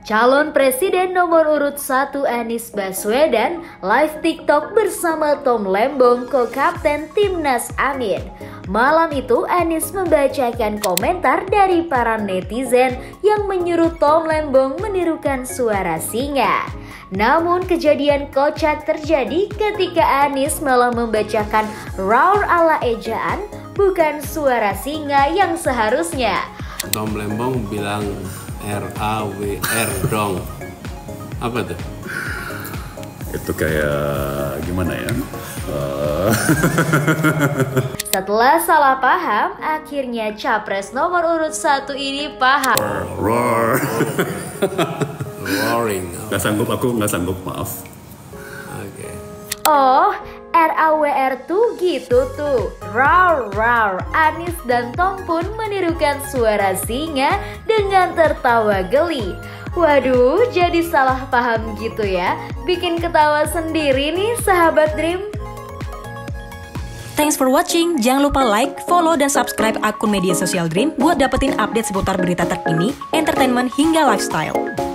Calon Presiden nomor urut 1 Anies Baswedan live TikTok bersama Tom Lembong, co-kapten Timnas Amin. Malam itu Anies membacakan komentar dari para netizen yang menyuruh Tom Lembong menirukan suara singa. Namun kejadian kocak terjadi ketika Anies malah membacakan roar ala ejaan, bukan suara singa yang seharusnya. Tom Lembong bilang RAWR dong. Apa tuh? Itu kayak gimana ya? Setelah salah paham, akhirnya capres nomor urut 1 ini paham. Roar. Roaring. Gak sanggup, aku gak sanggup, maaf. Oke. Oh, RAWR tuh gitu tuh. Roar, roar. Anies dan Tom pun menirukan suara singa dengan tertawa geli. Waduh, jadi salah paham gitu ya. Bikin ketawa sendiri nih sahabat Dream. Thanks for watching. Jangan lupa like, follow, dan subscribe akun media sosial Dream buat dapetin update seputar berita terkini, entertainment, hingga lifestyle.